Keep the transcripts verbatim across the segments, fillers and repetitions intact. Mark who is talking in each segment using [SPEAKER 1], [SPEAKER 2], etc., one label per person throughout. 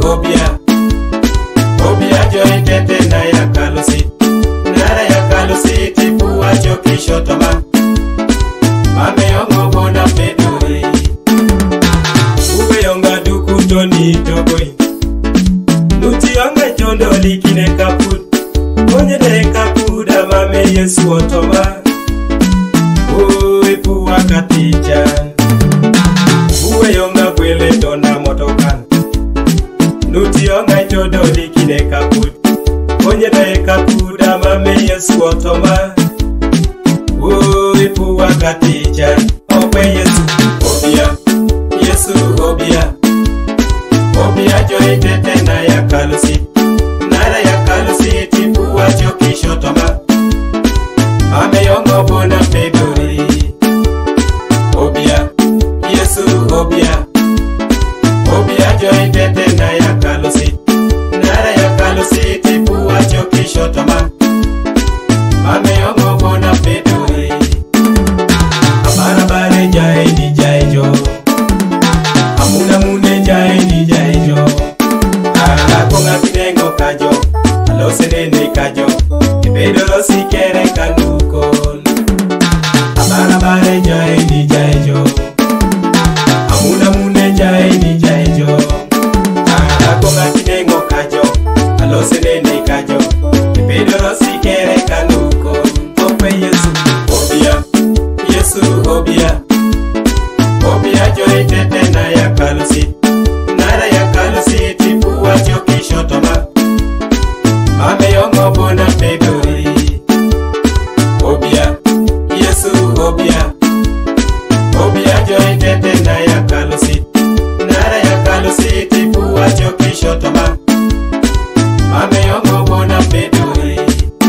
[SPEAKER 1] Kobia, Kobia joy tete na ya kalusi, nara ya kalusi tipu wacho kishotoma, mame yongo bona pedori, uwe yonga duku toni togoi, nuti yonga chondo likine kaput, onye de kapuda mame Yesu otoma, uwe puwa katijan, uwe yonga kwele dona motokan, nuti yonga chondo likine kaput, onye de kapuda mame Yesu otoma, uwe puwa katijan, ope Yesu, Kobia, Yesu Kobia, Kobia joy tete na ya kalusi, nara ya kalusi tipu wacho kishotoma, mame yongo bona pedori, Kobia, Yesu Kobia, Kobia joy tete na ya kalusi, nara ya kalusi tipu wacho kishotoma, mame yongo bona pedori, amara bare jai ni jai jo, amuna mune jai ni jai jo, ala konga kinengo kajo, alo senene kajo, ibedo lo sikere kanukon, amara bare jai ni jai jo, amuna mune jai ni jai jo, ala konga kinengo kajo, alo senene kajo, ibedo lo sikere kanukon, ope Yesu, Kobia, Yesu Kobia, Kobia joy tete na ya kalusi, nara ya kalusi tipu wacho kishotoma, mame yongo bona pedori, Kobia, Yesu Kobia, Kobia joy tete na ya kalusi, nara ya kalusi tipu wacho kishotoma, mame yongo bona pedori.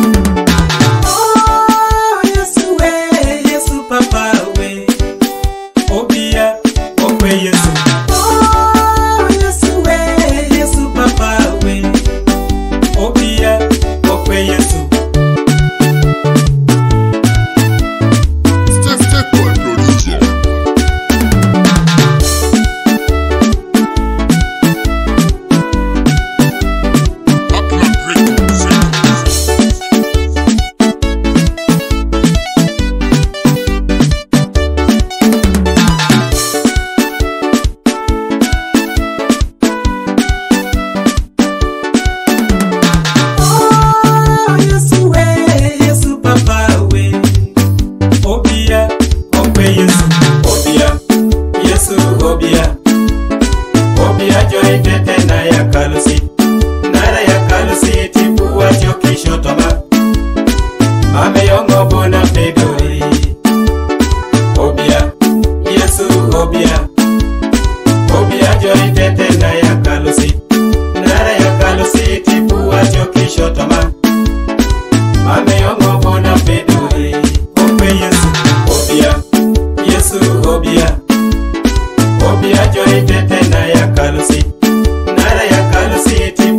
[SPEAKER 1] Oh Yesu we, Yesu papa we, Kobia, ope Yesu. Oh Yesu we, Yesu papa we, Kobia, ope Yesu.
[SPEAKER 2] Step step boy producer. Upload records.
[SPEAKER 1] Oh Yesu we, Yesu papa we, Kobia, ope Yesu. Kobia, Yesu Kobia, Kobia joy tete na ya kalusi, nara ya kalusi tipu wacho kishotoma, mame yongo bona pedori, Kobia, Yesu Kobia, Kobia joy tete na ya kalusi, nara ya kalusi tipu wacho kishotoma, mame yongo bona pedori, ope Yesu, Kobia, Yesu Kobia, Kobia joy tete na ya kalusi, nara ya kalusi tipu